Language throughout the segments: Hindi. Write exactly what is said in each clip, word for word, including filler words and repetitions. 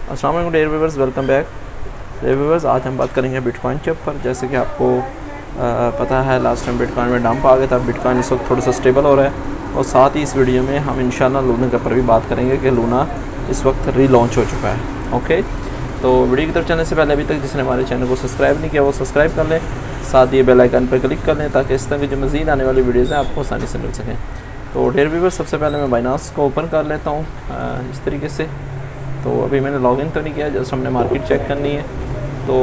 अस्सलाम वालेकुम dear viewers, welcome back dear viewers. आज हम बात करेंगे बिटकॉइन के ऊपर। जैसे कि आपको आ, पता है लास्ट टाइम बिटकॉइन में डंप आ गया था। बिटकॉइन इस वक्त थोड़ा सा स्टेबल हो रहा है और साथ ही इस वीडियो में हम इंशाल्लाह लूना के ऊपर भी बात करेंगे कि लूना इस वक्त रीलॉन्च हो चुका है। ओके, तो वीडियो की तरफ चलने से पहले अभी तक जिसने हमारे चैनल को सब्सक्राइब नहीं किया वो सब्सक्राइब कर लें, साथ ही बेल आइकन पर क्लिक कर लें ताकि इस तरह की जो मज़ीद आने वाली वीडियोज़ हैं आपको आसानी से मिल सकें। तो डेयर व्यूअर्स, सबसे पहले मैं बाइनांस को ओपन कर लेता हूँ इस तरीके से। तो अभी मैंने लॉगिन तो नहीं किया, जस्ट हमने मार्केट चेक करनी है तो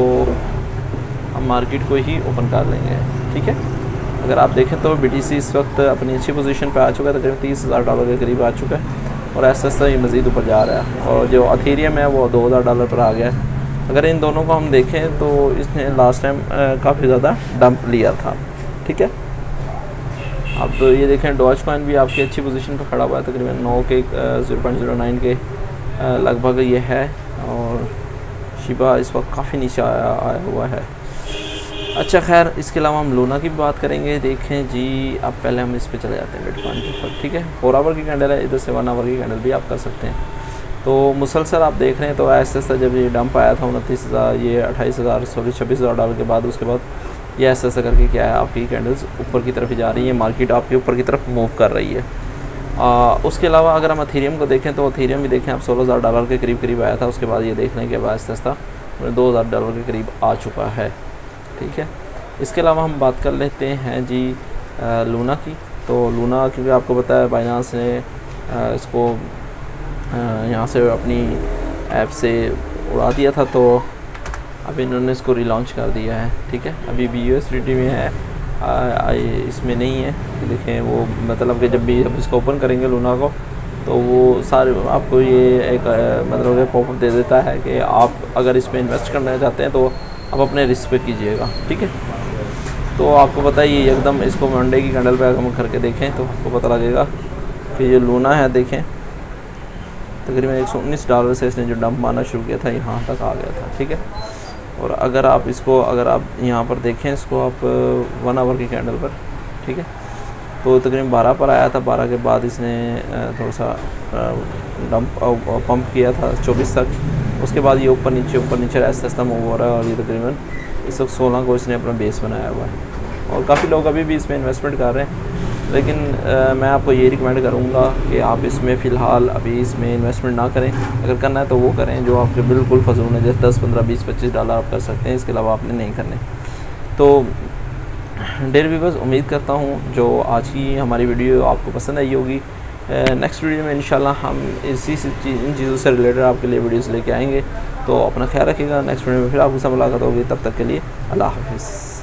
हम मार्केट को ही ओपन कर लेंगे। ठीक है, अगर आप देखें तो बीटीसी इस वक्त अपनी अच्छी पोजीशन पे आ चुका है, तकरीबन तीस हज़ार डॉलर के करीब आ चुका है और ऐसा ऐसा ही मज़ीद ऊपर जा रहा है। और जो अथेरियम है वो दो हज़ार डॉलर पर आ गया है। अगर इन दोनों को हम देखें तो इसने लास्ट टाइम काफ़ी ज़्यादा डंप लिया था। ठीक है, अब तो ये देखें डॉज कॉइन भी आपकी अच्छी पोजीशन पर खड़ा हुआ है, तकरीबन नौ के ज़ीरो पॉइंट ज़ीरो नाइन के लगभग ये है। और शिबा इस वक्त काफ़ी नीचे आया आया हुआ है। अच्छा खैर, इसके अलावा हम लूना की भी बात करेंगे। देखें जी, अब पहले हम इस पे चले जाते हैं बिटकॉइन के ऊपर। ठीक है, फोर आवर की कैंडल है, इधर से वन आवर की कैंडल भी आप कर सकते हैं। तो मुसलसल आप देख रहे हैं तो ऐसा ऐसा जब ये डंप आया था उनतीस हज़ार ये अट्ठाईस हज़ार सॉरी छब्बीस हज़ार डॉलर के बाद, उसके बाद ये ऐसा ऐसा करके क्या है आपकी कैंडल्स ऊपर की तरफ ही जा रही है, मार्केट आपके ऊपर की तरफ मूव कर रही है। आ, उसके अलावा अगर हम अथेरियम को देखें तो अथेरियम भी देखें आप सोलह हज़ार डॉलर के करीब करीब आया था, उसके बाद ये देख लें कि अब आहिस्ता आहिस्ता दो हज़ार डॉलर के करीब आ चुका है। ठीक है, इसके अलावा हम बात कर लेते हैं जी आ, लूना की। तो लूना क्योंकि आपको पता है बाइनांस ने आ, इसको यहाँ से अपनी ऐप से उड़ा दिया था, तो अब इन्होंने इसको रिलॉन्च कर दिया है। ठीक है, अभी भी यूएसडीटी में है, आ, आ, इसमें नहीं है। देखें वो मतलब कि जब भी हम इसको ओपन करेंगे लूना को तो वो सारे आपको ये एक मतलब कि पॉपअप दे देता है कि आप अगर इसमें इन्वेस्ट करना चाहते हैं तो आप अपने रिस्क पे कीजिएगा। ठीक है, तो आपको पता है ये एकदम इसको मंडे की कैंडल पे हम करके देखें तो आपको पता लगेगा कि ये लूना है। देखें तकरीबन एक सौ उन्नीस डॉलर से इसने जो डंप मारना शुरू किया था यहाँ तक आ गया था। ठीक है, और अगर आप इसको अगर आप यहाँ पर देखें इसको आप वन आवर की कैंडल पर, ठीक है, तो तकरीबन बारह पर आया था। बारह के बाद इसने थोड़ा सा डंप पंप किया था चौबीस तक, उसके बाद ये ऊपर नीचे ऊपर नीचे ऐसा ऐसा मूव हो रहा है और ये तकरीबन इस वक्त सोलह को इसने अपना बेस बनाया हुआ है। और काफ़ी लोग अभी भी इसमें इन्वेस्टमेंट कर रहे हैं, लेकिन आ, मैं आपको ये रिकमेंड करूँगा कि आप इसमें फ़िलहाल अभी इसमें इन्वेस्टमेंट ना करें। अगर करना है तो वो करें जो आपके बिल्कुल फजूल है, जैसे दस पंद्रह बीस पच्चीस डॉलर आप कर सकते हैं, इसके अलावा आपने नहीं करने। तो डेयर व्यूअर्स, उम्मीद करता हूँ जो आज की हमारी वीडियो आपको पसंद आई होगी। नेक्स्ट वीडियो में इंशाल्लाह हम इसी इन चीज़ों से रिलेटेड आपके लिए वीडियोस लेके आएंगे। तो अपना ख्याल रखिएगा, नेक्स्ट वीडियो में फिर आपके साथ मुलाकात होगी। तब तक के लिए अल्लाह हाफ़िज़।